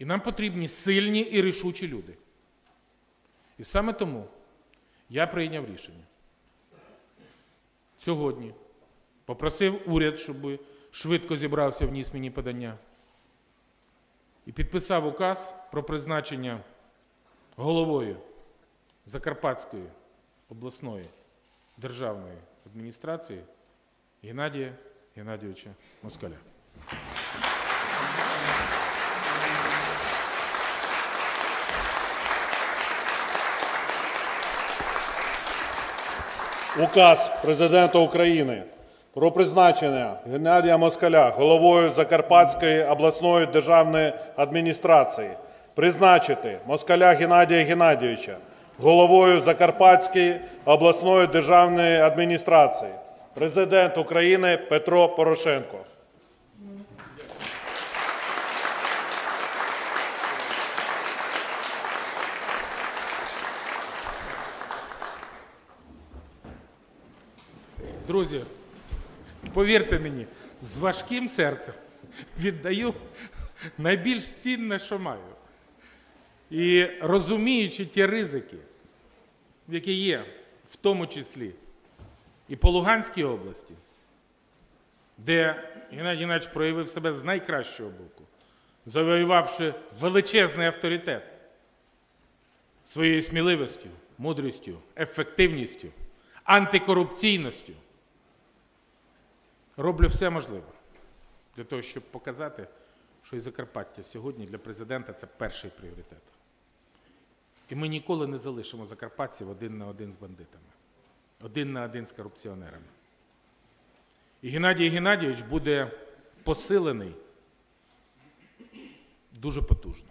нам потрібні сильні і рішучі люди. І саме тому я прийняв рішення. Сьогодні попросив уряд, щоб швидко зібрався, вніс мені подання. І підписав указ про призначення головою Закарпатської обласної державної адміністрації Геннадія Геннадійовича Москаля. Указ Президента України про призначення Геннадія Москаля головою Закарпатської обласної державної адміністрації. Призначити Москаля Геннадія Геннадійовича головою Закарпатської обласної державної адміністрації. Президент України Петро Порошенко. Друзі, повірте мені, з важким серцем віддаю найбільш цінне, що маю. І розуміючи ті ризики, які є, в тому числі і по Луганській області, де Геннадій Геннадійович проявив себе з найкращого боку, завоювавши величезний авторитет своєю сміливістю, мудрістю, ефективністю, антикорупційністю, роблю все можливе для того, щоб показати, що і Закарпаття сьогодні для президента – це перший пріоритет. І ми ніколи не залишимо закарпатців один на один з бандитами, один на один з корупціонерами. І Геннадій Геннадійович буде посилений дуже потужно.